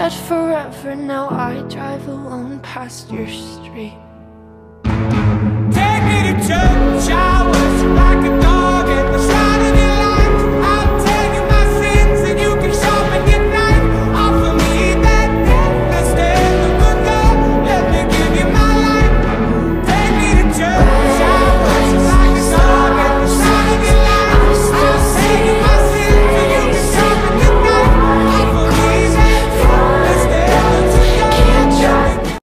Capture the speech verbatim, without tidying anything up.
forever. Now I drive alone past your street.